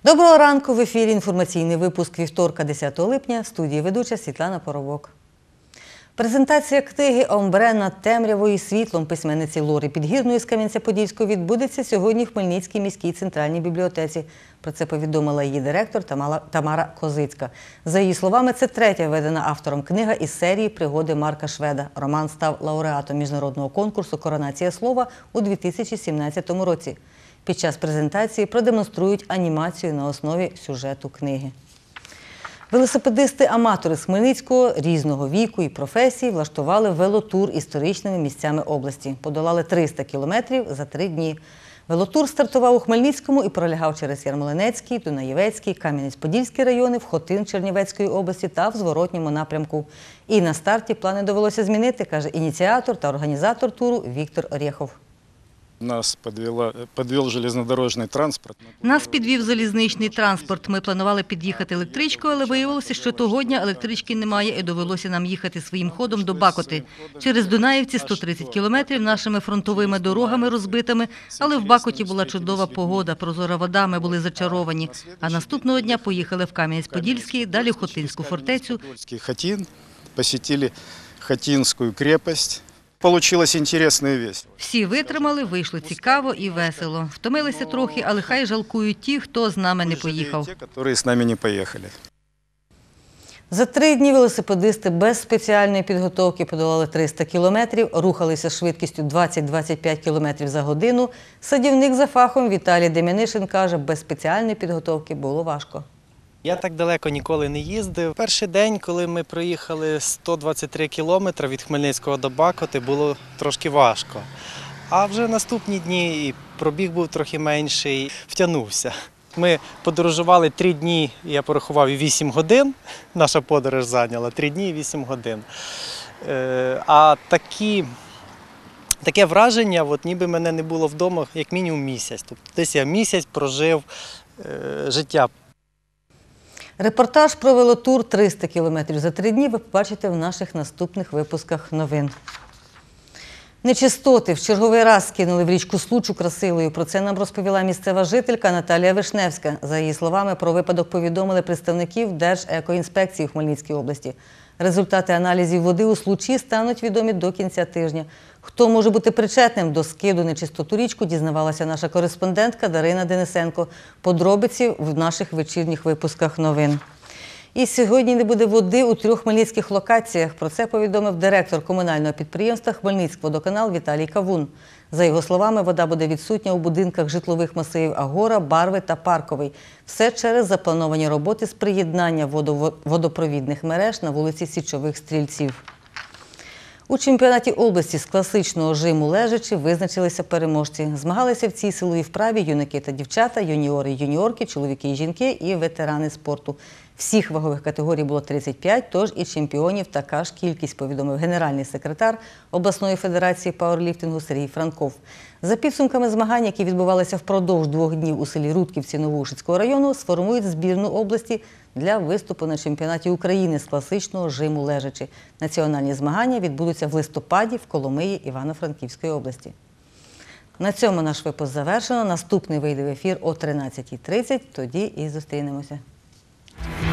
Доброго ранку! В ефірі інформаційний випуск вівторка 10 липня. В студії ведуча Світлана Поробок. Презентація книги «Омбре над темрявою і світлом» письменниці Лори Підгірної з Кам'янця-Подільського відбудеться сьогодні в Хмельницькій міській центральній бібліотеці. Про це повідомила її директор Тамара Козицька. За її словами, це третя видана автором книга із серії «Пригоди Марка Шведа». Роман став лауреатом міжнародного конкурсу «Коронація слова» у 2017 році. Під час презентації продемонструють анімацію на основі сюжету книги. Велосипедисти-аматори з Хмельницького різного віку і професій влаштували велотур історичними місцями області. Подолали 300 кілометрів за 3 дні. Велотур стартував у Хмельницькому і пролягав через Ярмолинецький, Дунаєвецький, Кам'янець-Подільський райони, в Хотин Чернівецької області та в зворотньому напрямку. І на старті плани довелося змінити, каже ініціатор та організатор туру Віктор Орєхов. Нас підвів железнодорожний транспорт. Нас підвів залізничний транспорт. Ми планували під'їхати електричкою, але виявилося, що того дня електрички немає і довелося нам їхати своїм ходом до Бакоти. Через Дунаївці 130 кілометрів нашими фронтовими дорогами розбитими, але в Бакоті була чудова погода, прозора вода, ми були зачаровані. А наступного дня поїхали в Кам'янець-Подільський, далі в Хотинську фортецю. Хотин, посетили Хотинську крепость. Получилось інтересно і весело. Всі витримали, вийшло цікаво і весело. Втомилися трохи, але хай жалкують ті, хто з нами не поїхав. Ті, які з нами не поїхали. За 3 дні велосипедисти без спеціальної підготовки подолали 300 кілометрів, рухалися швидкістю 20-25 кілометрів за годину. Садівник за фахом Віталій Дем'янишин каже, без спеціальної підготовки було важко. Я так далеко ніколи не їздив. Перший день, коли ми проїхали 123 кілометри від Хмельницького до Бакоти, було трошки важко. А вже наступні дні і пробіг був трохи менший, втягнувся. Ми подорожували 3 дні, я порахував, і 8 годин. Наша подорож зайняла 3 дні і 8 годин. А таке враження, ніби мене не було вдома як мінімум місяць. Тобто десь я місяць прожив життя. Репортаж про велотур 300 кілометрів за 3 дні ви побачите в наших наступних випусках новин. Нечистоти в черговий раз скинули в річку Случ у Красилою. Про це нам розповіла місцева жителька Наталія Вишневська. За її словами, про випадок повідомили представників Держекоінспекції у Хмельницькій області. Результати аналізів води у Случі стануть відомі до кінця тижня. Хто може бути причетним до скиду нечистот у річку, дізнавалася наша кореспондентка Дарина Денисенко. Подробиці в наших вечірніх випусках новин. І сьогодні не буде води у 3 хмельницьких локаціях. Про це повідомив директор комунального підприємства «Хмельницькводоканал» Віталій Кавун. За його словами, вода буде відсутня у будинках житлових масивів Агора, Барви та Парковий. Все через заплановані роботи з приєднання водопровідних мереж на вулиці Січових Стрільців. У чемпіонаті області з класичного жиму лежачи визначилися переможці. Змагалися в цій силовій вправі юнаки та дівчата, юніори і юніорки, чоловіки і жінки і ветерани спорту. Всіх вагових категорій було 35, тож і чемпіонів така ж кількість, повідомив генеральний секретар обласної федерації пауерліфтингу Сергій Франков. За підсумками змагань, які відбувалися впродовж 2 днів у селі Рудківці Новоушицького району, сформують збірну області для виступу на чемпіонаті України з класичного жиму лежачи. Національні змагання відбудуться в листопаді в Коломиї Івано-Франківської області. На цьому наш випуск завершено. Наступний вийде в ефір о 13:30. Тоді і зустрінемося.